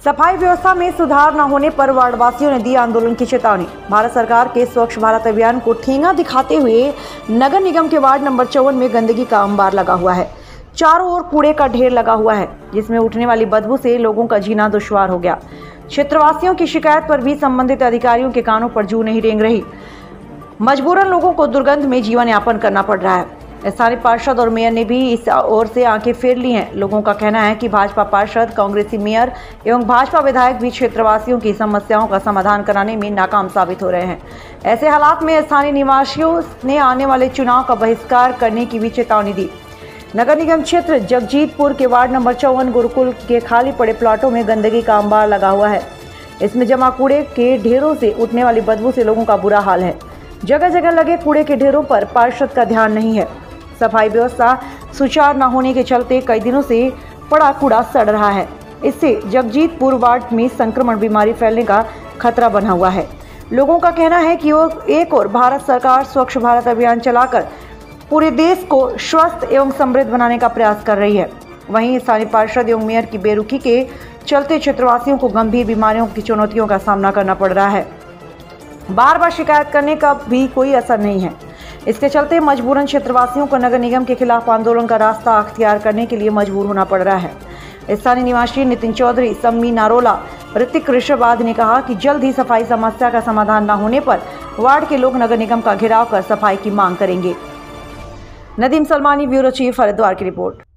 सफाई व्यवस्था में सुधार न होने पर वार्डवासियों ने दी आंदोलन की चेतावनी। भारत सरकार के स्वच्छ भारत अभियान को ठेंगा दिखाते हुए नगर निगम के वार्ड नंबर 54 में गंदगी का अंबार लगा हुआ है। चारों ओर कूड़े का ढेर लगा हुआ है, जिसमें उठने वाली बदबू से लोगों का जीना दुश्वार हो गया। क्षेत्रवासियों की शिकायत पर भी संबंधित अधिकारियों के कानों पर जू नहीं रेंग रही। मजबूरन लोगों को दुर्गंध में जीवन यापन करना पड़ रहा है। स्थानीय पार्षद और मेयर ने भी इस ओर से आंखें फेर ली हैं। लोगों का कहना है कि भाजपा पार्षद, कांग्रेसी मेयर एवं भाजपा विधायक भी क्षेत्रवासियों की समस्याओं का समाधान कराने में नाकाम साबित हो रहे हैं। ऐसे हालात में स्थानीय निवासियों ने आने वाले चुनाव का बहिष्कार करने की भी चेतावनी दी। नगर निगम क्षेत्र जगजीतपुर के वार्ड नंबर 54 गुरुकुल के खाली पड़े प्लाटों में गंदगी का अंबार लगा हुआ है। इसमें जमा कूड़े के ढेरों से उठने वाली बदबू से लोगों का बुरा हाल है। जगह जगह लगे कूड़े के ढेरों पर पार्षद का ध्यान नहीं है। सफाई व्यवस्था सुचारू न होने के चलते कई दिनों से पड़ा कूड़ा सड़ रहा है। इससे जगजीतपुर वार्ड में संक्रमण बीमारी फैलने का खतरा बना हुआ है। लोगों का कहना है कि वो एक और भारत सरकार स्वच्छ भारत अभियान चलाकर पूरे देश को स्वस्थ एवं समृद्ध बनाने का प्रयास कर रही है। वहीं स्थानीय पार्षद एवं मेयर की बेरुखी के चलते क्षेत्रवासियों को गंभीर बीमारियों की चुनौतियों का सामना करना पड़ रहा है। बार बार शिकायत करने का भी कोई असर नहीं है। इसके चलते मजबूरन क्षेत्रवासियों को नगर निगम के खिलाफ आंदोलन का रास्ता अख्तियार करने के लिए मजबूर होना पड़ रहा है। स्थानीय निवासी नितिन चौधरी, सम्मी नारोला, ऋतिक ऋषभाद ने कहा कि जल्द ही सफाई समस्या का समाधान न होने पर वार्ड के लोग नगर निगम का घेराव कर सफाई की मांग करेंगे। नदीम सलमानी, ब्यूरो चीफ, हरिद्वार की रिपोर्ट।